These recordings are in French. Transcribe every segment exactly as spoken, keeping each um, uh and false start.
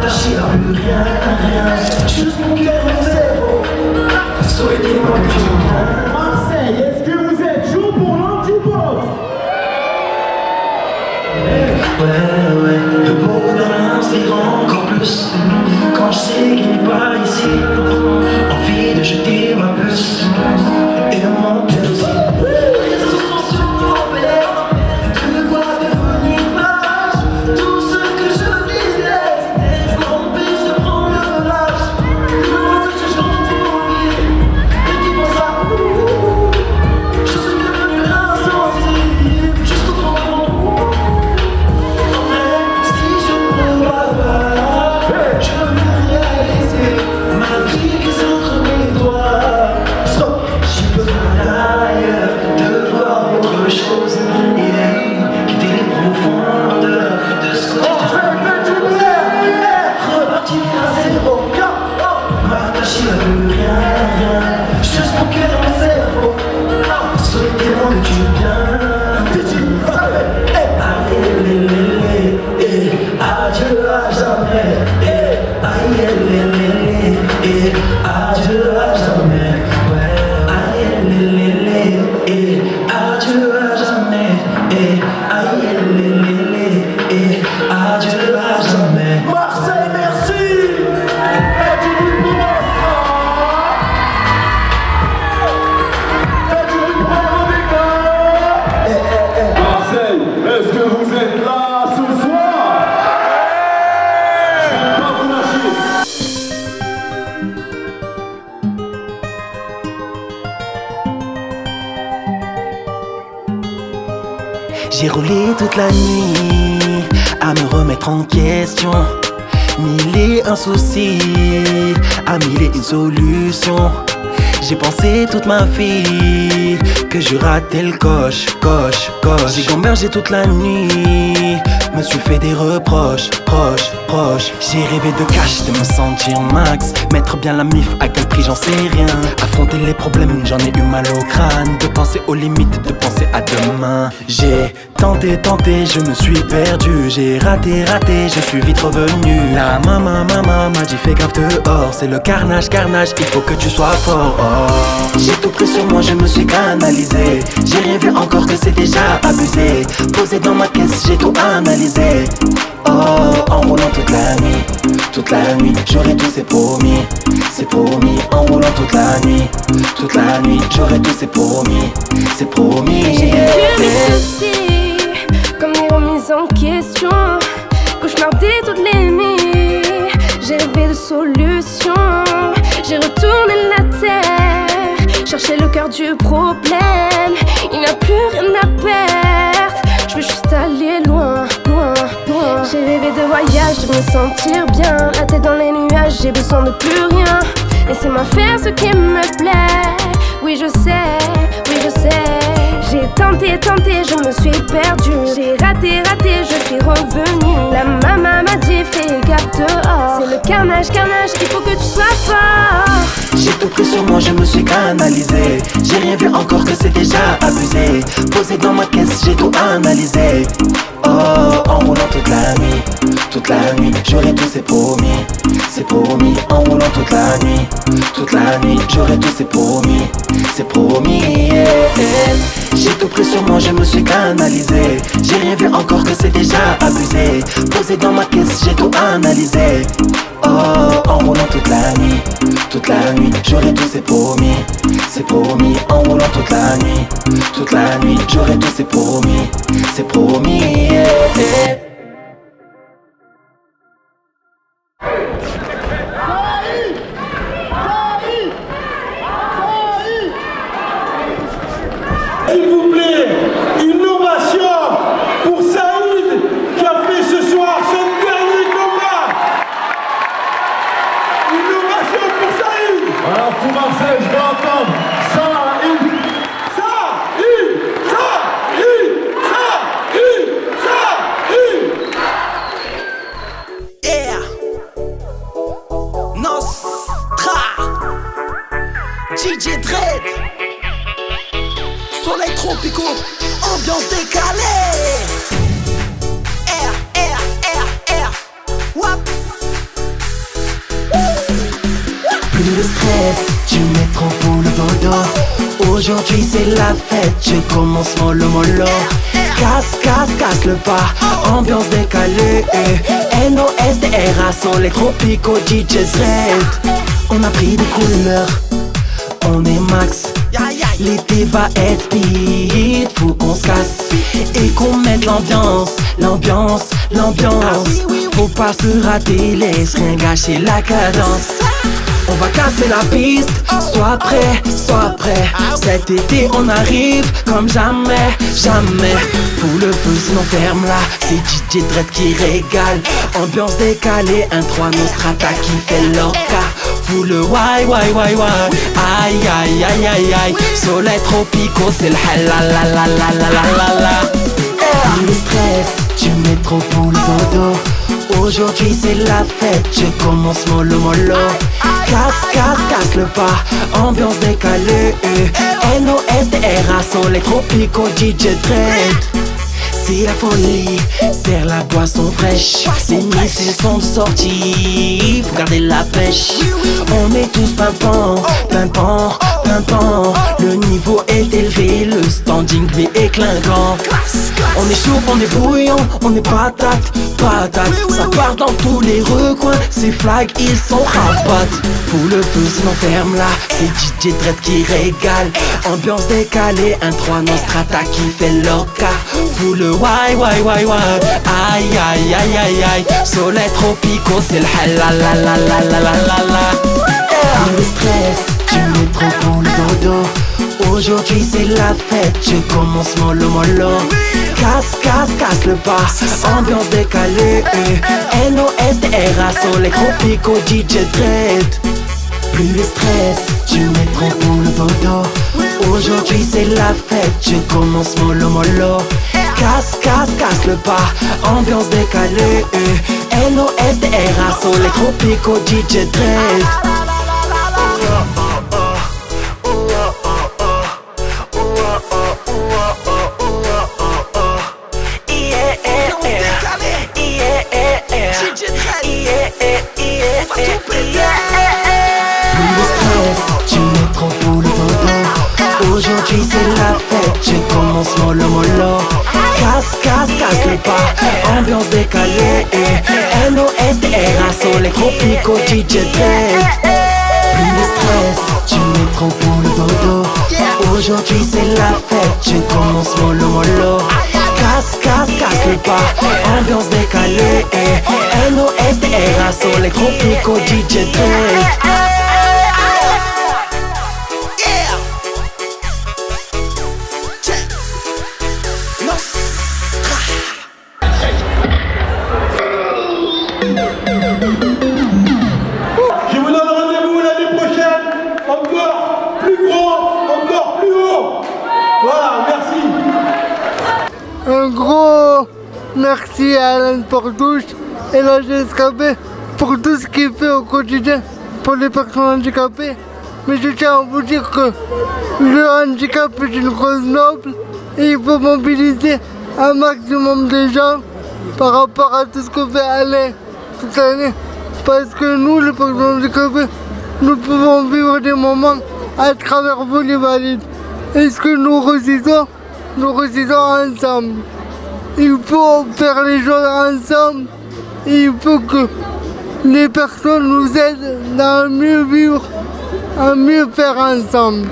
m'attacher à plus rien, rien. Juste mon cœur, mon cerveau. Souhaitez-moi que tu viennes. Marseille, est-ce que vous êtes chaud pour l'un du pote? Ouais, ouais, le bonheur s'ira encore plus quand je sais qu'il n'est pas ici. Envie de jeter ma puce et de monter aussi. J'ai roulé toute la nuit à me remettre en question. Mille et un soucis, à mille et une solutions. J'ai pensé toute ma vie que je ratais le coche, coche, coche. J'ai gambergé toute la nuit, me suis fait des reproches, proches, proches. J'ai rêvé de cash, de me sentir max, mettre bien la mif, à quel prix j'en sais rien. Affronter les problèmes, j'en ai eu mal au crâne. De penser aux limites, de penser à demain. J'ai tenté, tenté, je me suis perdu. J'ai raté, raté, je suis vite revenu. La maman, maman m'a dit fais gaffe dehors. C'est le carnage, carnage, il faut que tu sois fort. Oh. J'ai tout pris sur moi, je me suis canalisé. J'ai rêvé encore que c'est déjà abusé. Posé dans ma caisse, j'ai tout analysé. Oh, en roulant toute la nuit, toute la nuit, j'aurais tout c'est promis, c'est promis. En roulant toute la nuit, toute la nuit, j'aurais tout c'est promis, c'est promis. J'ai vécu mes soucis, comme des remises en question. Cauchemardé toutes les nuits, j'ai rêvé de solutions. J'ai retourné la terre, cherché le cœur du problème. Il n'a plus rien à perdre, je veux juste aller loin, loin, loin. J'ai rêvé de voyage, de me sentir bien. La tête dans les nuages, j'ai besoin de plus rien. Laissez-moi faire ce qui me plaît. Oui je sais, oui je sais. J'ai tenté, tenté, je me suis perdue. J'ai raté, raté, je suis revenue. La maman m'a dit fais gaffe dehors. C'est le carnage, carnage, il faut que tu sois fort. J'ai tout pris sur moi, je me suis canalisé. J'ai rien vu encore que c'est déjà abusé. Posé dans ma caisse, j'ai tout analysé. Oh, en roulant toute la nuit, toute la nuit, j'aurais tout c'est promis, c'est promis. En roulant toute la nuit, toute la nuit, j'aurais tout c'est promis, c'est promis. Yeah, yeah. J'ai tout pris sur moi, je me suis canalisé. J'ai rien vu encore que c'est déjà abusé. Posé dans ma caisse, j'ai tout analysé. Oh, en roulant toute la nuit, toute la nuit, j'aurais tout c'est promis, c'est promis. En roulant toute la nuit, toute la nuit, j'aurais tout c'est promis, c'est promis. Yeah, yeah. S'il vous plaît, une ovation pour Saïd qui a fait ce soir son dernier combat. Une ovation pour Saïd. Alors pour Marseille, je vais entendre Saïd. Saïd, Saïd, Saïd, Saïd. Yeah, Nostra, D J Dread. Soleil tropicaux, ambiance décalée. R, R, R, R, wap. du métro pour le dodo. Aujourd'hui c'est la fête, je commence mollo mollo. Casse, casse, casse le pas, ambiance décalée. N O S T R A sont les tropicaux D J Red. On a pris des couleurs, on est max. L'été va être speed, faut qu'on se casse et qu'on mette l'ambiance, l'ambiance, l'ambiance. Faut pas se rater, laisse rien gâcher la cadence. On va casser la piste, sois prêt, sois prêt. Cet été on arrive comme jamais, jamais. Fous le feu sinon ferme là, c'est D J Dread qui régale. Ambiance décalée, un trois Nostrata qui fait l'orca. Fous le why, why, why, why. Aïe, aïe, aïe, aïe, aïe. Soleil tropicaux, c'est le halalalalalalalala. Le stress, du métro pour le dodo. Aujourd'hui c'est la fête, je commence mollo mollo. Casse, casse, casse le pas, ambiance décalée. N O S T R A sont les tropicaux D J Dread. C'est la folie, serre la boisson fraîche. Les missiles sont sortis, faut garder la pêche. On est tous pimpants, pimpants, pimpants. Le niveau est élevé, le standing lui est clinquant. On est chaud, on est bouillant, on est patate, patate. Ça part dans tous les recoins, ces flags ils sont rapates. Fous le feu sinon ferme là, c'est D J Dread qui régale. Ambiance décalée, un trois Nostrata qui fait l'orca. Fous le why, why, why, why. Aïe, aïe, aïe, aïe, aïe. Soleil tropicaux, c'est le halalalalalalalala. Le stress, du métro pour le dodo. Aujourd'hui c'est la fête, je commence mollo mollo. Casse, casse, casse le pas, ambiance décalée. N O S T R A sont les tropicaux D J Dread. Plus le stress, du métro pour le dodo. Aujourd'hui c'est la fête, je commence mollo mollo. Casse, casse, casse le pas, ambiance décalée. N O S T R A sont les tropicaux D J Dread. Aujourd'hui c'est la fête, je commence mollo mollo. Casse, casse, casse le pas, ambiance décalée. N O S T R A sont les tropicaux D J Dread. Plus de stress, du métro pour le dodo. Aujourd'hui c'est la fête, je commence mollo mollo. Casse, casse, casse le pas, ambiance décalée. N O S T R A sont les tropicaux D J Dread. Je vous donne rendez-vous l'année prochaine, encore plus grand, encore plus haut. Voilà, merci. Un gros merci à Alain Portouche et la G S K P pour tout ce qu'il fait au quotidien pour les personnes handicapées. Mais je tiens à vous dire que le handicap est une cause noble et il faut mobiliser un maximum de gens par rapport à tout ce que fait Alain toute l'année. Parce que nous, les personnes handicapées, nous pouvons vivre des moments à travers vous les valides. Et ce que nous réussissons, nous réussissons ensemble. Il faut faire les choses ensemble. Et il faut que les personnes nous aident à mieux vivre, à mieux faire ensemble.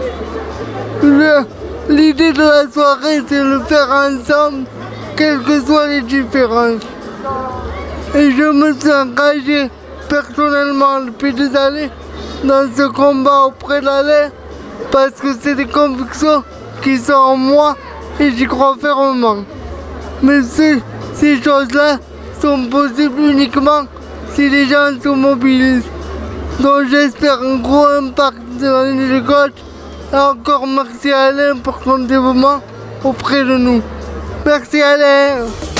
L'idée de la soirée, c'est le faire ensemble, quelles que soient les différences. Et je me suis engagé personnellement depuis des années dans ce combat auprès d'Alain parce que c'est des convictions qui sont en moi et j'y crois fermement. Mais ces, ces choses-là sont possibles uniquement si les gens se mobilisent. Donc j'espère un gros impact dans les coachs. Et encore merci à Alain pour son dévouement auprès de nous. Merci Alain.